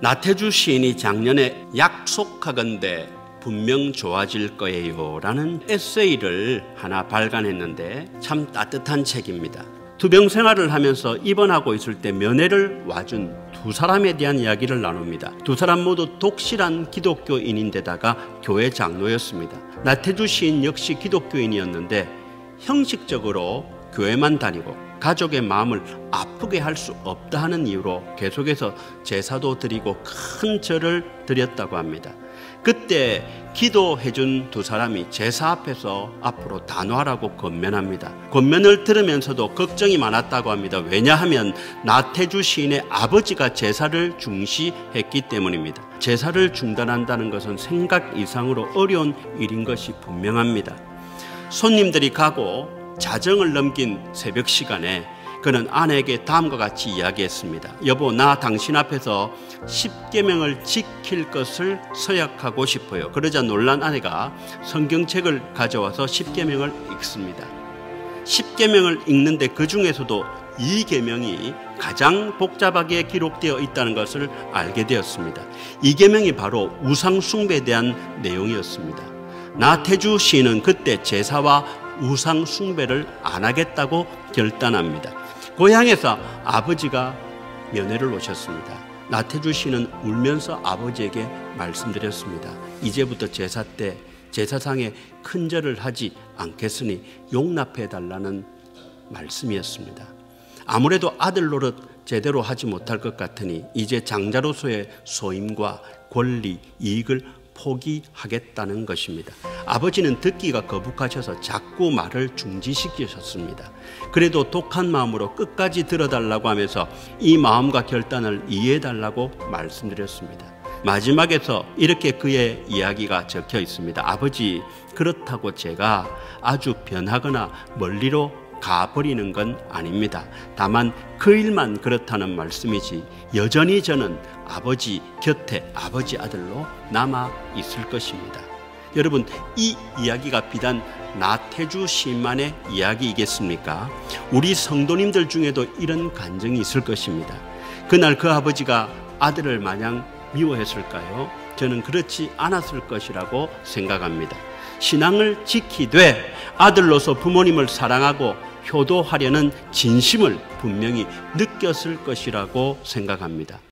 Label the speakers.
Speaker 1: 나태주 시인이 작년에 약속하건대 분명 좋아질 거예요 라는 에세이를 하나 발간했는데 참 따뜻한 책입니다. 투병 생활을 하면서 입원하고 있을 때 면회를 와준 두 사람에 대한 이야기를 나눕니다. 두 사람 모두 독실한 기독교인인데다가 교회 장로였습니다. 나태주 시인 역시 기독교인이었는데 형식적으로 교회만 다니고 가족의 마음을 아프게 할 수 없다 하는 이유로 계속해서 제사도 드리고 큰 절을 드렸다고 합니다. 그때 기도해준 두 사람이 제사 앞에서 앞으로 단호하라고 권면합니다. 권면을 들으면서도 걱정이 많았다고 합니다. 왜냐하면 나태주 시인의 아버지가 제사를 중시했기 때문입니다. 제사를 중단한다는 것은 생각 이상으로 어려운 일인 것이 분명합니다. 손님들이 가고 자정을 넘긴 새벽 시간에 그는 아내에게 다음과 같이 이야기했습니다. 여보, 나 당신 앞에서 10계명을 지킬 것을 서약하고 싶어요. 그러자 놀란 아내가 성경책을 가져와서 10계명을 읽습니다. 10계명을 읽는데 그 중에서도 2계명이 가장 복잡하게 기록되어 있다는 것을 알게 되었습니다. 2계명이 바로 우상 숭배에 대한 내용이었습니다. 나태주 시인은 그때 제사와 우상 숭배를 안 하겠다고 결단합니다. 고향에서 아버지가 면회를 오셨습니다. 나태주 씨는 울면서 아버지에게 말씀드렸습니다. 이제부터 제사 때 제사상에 큰 절을 하지 않겠으니 용납해 달라는 말씀이었습니다. 아무래도 아들 노릇 제대로 하지 못할 것 같으니 이제 장자로서의 소임과 권리, 이익을 포기하겠다는 것입니다. 아버지는 듣기가 거북하셔서 자꾸 말을 중지시키셨습니다. 그래도 독한 마음으로 끝까지 들어달라고 하면서 이 마음과 결단을 이해해달라고 말씀드렸습니다. 마지막에서 이렇게 그의 이야기가 적혀 있습니다. 아버지, 그렇다고 제가 아주 변하거나 멀리로 가버리는 건 아닙니다. 다만 그 일만 그렇다는 말씀이지 여전히 저는 아버지 곁에 아버지 아들로 남아 있을 것입니다. 여러분, 이 이야기가 비단 나태주 시인만의 이야기이겠습니까? 우리 성도님들 중에도 이런 간증이 있을 것입니다. 그날 그 아버지가 아들을 마냥 미워했을까요? 저는 그렇지 않았을 것이라고 생각합니다. 신앙을 지키되 아들로서 부모님을 사랑하고 효도하려는 진심을 분명히 느꼈을 것이라고 생각합니다.